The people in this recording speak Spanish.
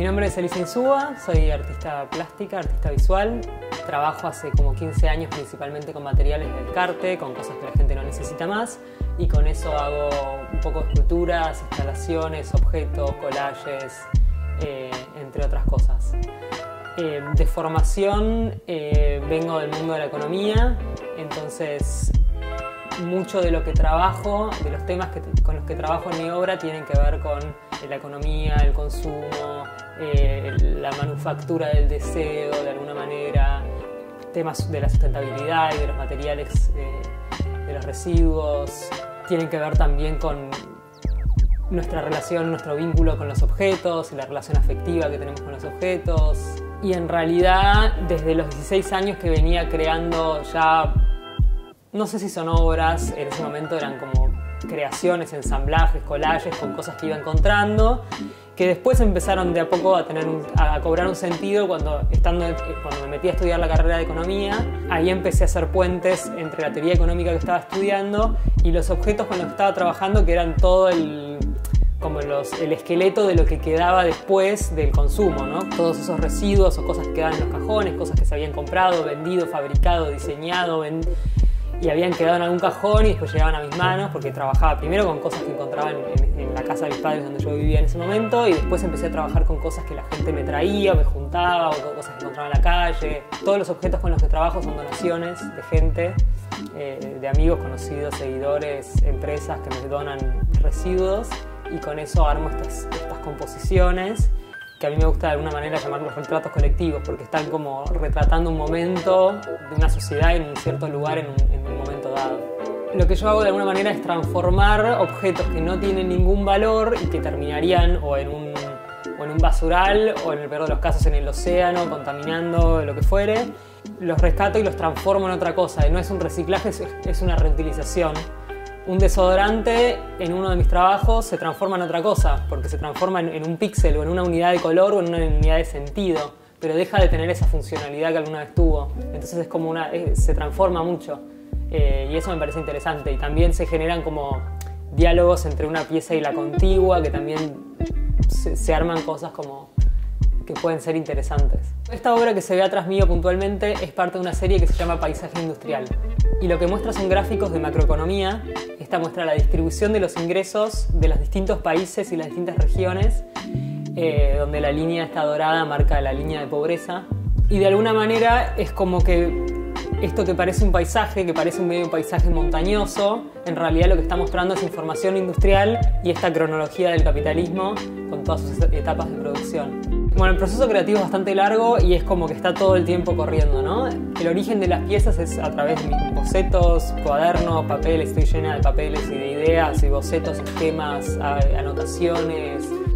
Mi nombre es Elisa Insúa, soy artista plástica, artista visual. Trabajo hace como 15 años principalmente con materiales de descarte, con cosas que la gente no necesita más, y con eso hago un poco de esculturas, instalaciones, objetos, collages, entre otras cosas. De formación vengo del mundo de la economía, entonces mucho de lo que trabajo, de los temas con los que trabajo en mi obra tienen que ver con la economía, el consumo, la manufactura del deseo de alguna manera, temas de la sustentabilidad y de los materiales, de los residuos. Tienen que ver también con nuestra relación, nuestro vínculo con los objetos y la relación afectiva que tenemos con los objetos. Y en realidad, desde los 16 años que venía creando ya, no sé si son obras, en ese momento eran como creaciones, ensamblajes, collages con cosas que iba encontrando, que después empezaron de a poco a cobrar un sentido cuando me metí a estudiar la carrera de economía. Ahí empecé a hacer puentes entre la teoría económica que estaba estudiando y los objetos con los que estaba trabajando, que eran todo el esqueleto de lo que quedaba después del consumo, ¿no? Todos esos residuos o cosas que quedaban en los cajones, cosas que se habían comprado, vendido, fabricado, diseñado, y habían quedado en algún cajón y después llegaban a mis manos, porque trabajaba primero con cosas que encontraba en la casa de mis padres donde yo vivía en ese momento, y después empecé a trabajar con cosas que la gente me traía o me juntaba, o cosas que encontraba en la calle. Todos los objetos con los que trabajo son donaciones de gente, de amigos, conocidos, seguidores, empresas que me donan residuos, y con eso armo estas composiciones que a mí me gusta de alguna manera llamarlos retratos colectivos, porque están como retratando un momento de una sociedad en un cierto lugar en un momento dado. Lo que yo hago de alguna manera es transformar objetos que no tienen ningún valor y que terminarían o en un basural o en el peor de los casos en el océano, contaminando, lo que fuere. Los rescato y los transformo en otra cosa. No es un reciclaje, es una reutilización. Un desodorante en uno de mis trabajos se transforma en otra cosa, porque se transforma en un píxel o en una unidad de color o en una unidad de sentido, pero deja de tener esa funcionalidad que alguna vez tuvo. Entonces es como se transforma mucho, y eso me parece interesante. Y también se generan como diálogos entre una pieza y la contigua, que también se arman cosas como que pueden ser interesantes. Esta obra que se ve atrás mío puntualmente es parte de una serie que se llama Paisaje Industrial, y lo que muestra son gráficos de macroeconomía. Esta muestra la distribución de los ingresos de los distintos países y las distintas regiones, donde la línea esta dorada marca la línea de pobreza, y de alguna manera es como que esto que parece un paisaje, que parece un medio paisaje montañoso, en realidad lo que está mostrando es información industrial y esta cronología del capitalismo con todas sus etapas de producción. Bueno, el proceso creativo es bastante largo y es como que está todo el tiempo corriendo, ¿no? El origen de las piezas es a través de mis bocetos, cuadernos, papeles. Estoy llena de papeles y de ideas y bocetos, esquemas, anotaciones,